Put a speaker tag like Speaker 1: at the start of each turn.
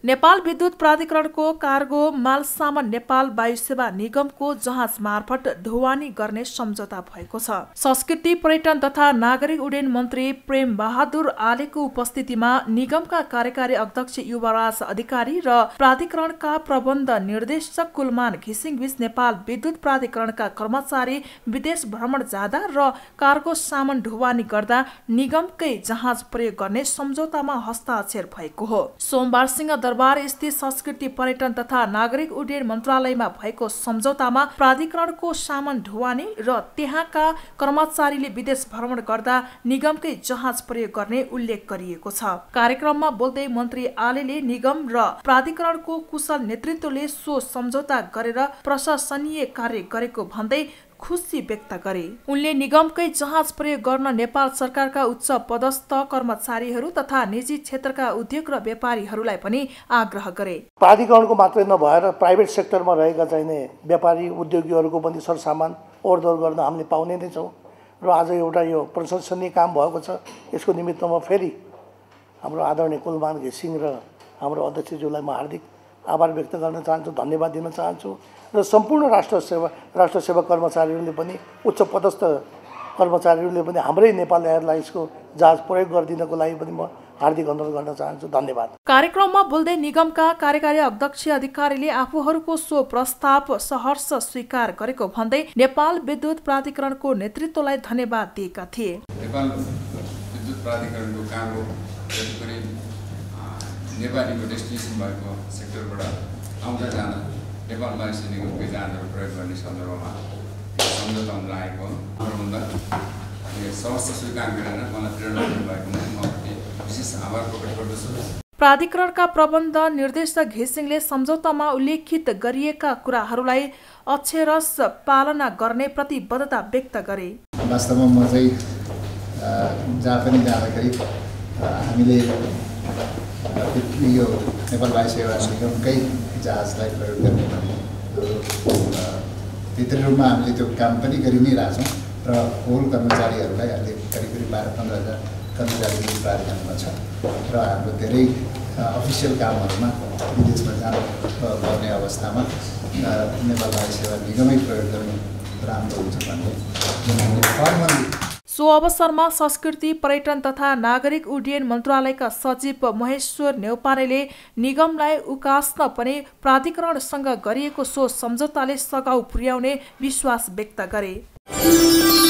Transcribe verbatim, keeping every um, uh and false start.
Speaker 1: नेपाल विद्युत प्राधिकरणको कार्गो माल सामान नेपाल वायु सेवा निगमको जहाज मार्फत ढुवानी गर्ने सम्झौता भएको छ। संस्कृति पर्यटन तथा नागरिक उड्डयन मन्त्री प्रेम बहादुर आलेको उपस्थितिमा निगमका कार्यकारी अध्यक्ष युवराज अधिकारी र प्राधिकरणका प्रबन्ध निर्देशक कुलमान घिसिङबीच नेपाल विद्युत प्राधिकरणका कर्मचारी विदेश भ्रमण जाँदा र कार्गो सामान ढुवानी गर्दा निगमकै जहाज प्रयोग गर्ने सम्झौतामा हस्ताक्षर भएको हो। सोमबार सिंह दरबार स्थित संस्कृति पर्यटन तथा नागरिक उड्डयन मन्त्रालयमा भएको सम्झौतामा प्राधिकरणको सामान ढुवानी र त्यहाँका कर्मचारीले विदेश भ्रमण गर्दा निगमकै जहाज प्रयोग गर्ने उल्लेख गरिएको छ। कार्यक्रममा बोल्दै मन्त्री आलेले निगम र प्राधिकरणको कुशल नेतृत्वले सो सम्झौता गरेर प्रशासनीय कार्य गरेको भन्दै खुसी व्यक्त गरे। उनले निगमकै जहाज प्रयोग गर्न नेपाल सरकारका उच्च पदस्थ कर्मचारीहरू तथा निजी क्षेत्रका उद्योग र व्यापारीहरूलाई पनि आग्रह गरे।
Speaker 2: प्राधिकरणको मात्रै नभएर प्राइभेट सेक्टरमा रहेका चाहिने व्यापारी उद्योगीहरूको पनि सरसामान ओहोरदोहोर गर्न हामीले पाउने नै छौँ र आज एउटा यो प्रशंसनीय काम भएको छ। यसको निमित्तमा फेरि हाम्रो आदरणीय कुलमान घिसिङ र हाम्रो अध्यक्षज्यूलाई म हार्दिक आभार व्यक्त गर्न चाहन्छु, धन्यवाद दिन चाहन्छु र सम्पूर्ण राष्ट्र सेवा राष्ट्र सेवा कर्मचारीहरूले पनि उच्च पदस्थ कर्मचारीहरूले पनि हाम्रै नेपाल एयरलाइन्सको जहाज प्रयोग गरिदिनको लागि पनि म हार्दिक अनुरोध गर्न चाहन्छु। धन्यवाद।
Speaker 1: कार्यक्रममा बोल्दै निगमका कार्यकारी अध्यक्ष अधिकारीले आफूहरूको सो प्रस्ताव सहर्ष स्वीकार गरेको भन्दै नेपाल विद्युत प्राधिकरणको नेतृत्वलाई धन्यवाद दिएका थिए।
Speaker 3: नेपाल विद्युत प्राधिकरणको काम हो नेपालीको डेस्टिनेसन भएको सेक्टरबाट आउँदा जाँदा नेपाल वायु सेवा निगमकै जहाजहरू प्रयोग गर्ने सन्दर्भमा सम्झौता हुन लागेको हो। सहर्ष स्वीकार गरेर मलाई प्रेरणा दिनुभएकोमा म विशेष आभार प्रकट गर्दछु।
Speaker 1: प्राधिकरणका प्रबन्ध निर्देशक घिसिङले सम्झौतामा उल्लेखित गरिएका कुराहरूलाई अक्षरश पालना गर्ने प्रतिबद्धता व्यक्त गरे।
Speaker 4: वास्तवमा म चाहिँ जहाँ पनि जाँदाखेरि हामीले यो नेपाल वायु सेवा निगमकै जहाजलाई प्रयोग गर्ने भित्री रूपमा हामीले त्यो काम पनि गरि नै रहेछौँ र होल कर्मचारीहरूलाई अहिले करिब करिब बाह्र पन्ध्र हजार कर्मचारी प्राधिकरणमा छ र हाम्रो धेरै अफिसियल कामहरूमा विदेशमा जानु पर्ने अवस्थामा नेपाल वायु सेवा निगमै प्रयोग गर्नु राम्रो हुन्छ भन्ने फर्मली।
Speaker 1: सो अवसरमा संस्कृति पर्यटन तथा नागरिक उड्डयन मन्त्रालयका सचिव महेश्वर न्यौपानेले निगमलाई उकास्न पनि प्राधिकरणसँग गरिएको सो सम्झौताले सघाउ पुर्याउने विश्वास व्यक्त गरे।